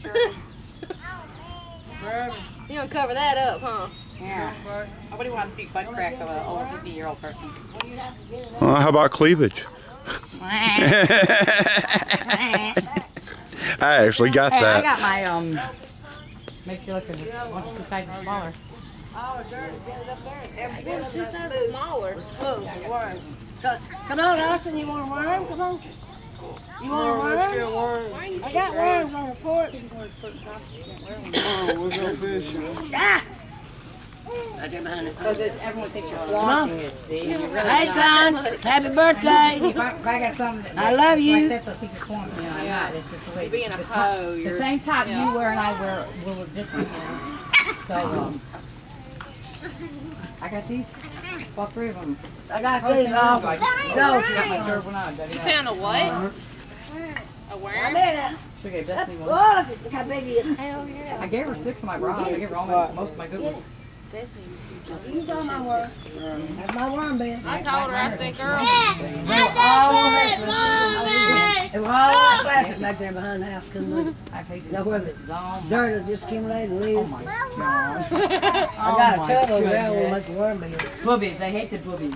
You gonna cover that up, huh? Yeah. Nobody wants to see butt crack of an old 50-year-old person. Well, how about cleavage? I actually got Hey, that. I got my makes you look at one two sizes smaller. Two sizes smaller. Come on, Austin, you want a worm? Come on. You want a worm? Let's get worms. I got worms on the porch. Oh, we're gonna fish it. Ah! Because everyone thinks you're flaunting it, see? You really Hey, son. Happy birthday. If I got something I love you. like that, they'll think you're flaunting it. I'm not. It's just the way. You're being a hoe. The same top you wear and I wear will look different, you know? So, I got these. All three of them. I got these off. Go. I got my third one on. You found a what? A worm? I made it. Should I get Destiny one? Oh, look how big he is. Hell yeah. I gave her 6 of my bras. I gave her most of my good ones. You saw my worm. That's my worm bed. I told her, I said, girl. They were all plastic back there behind the house. Couldn't look. I hate Now this. where This is all my. dirt will just accumulate and leave. Oh my god. I got a tub over there. I want to make a worm bed. Boobies. I hate the boobies.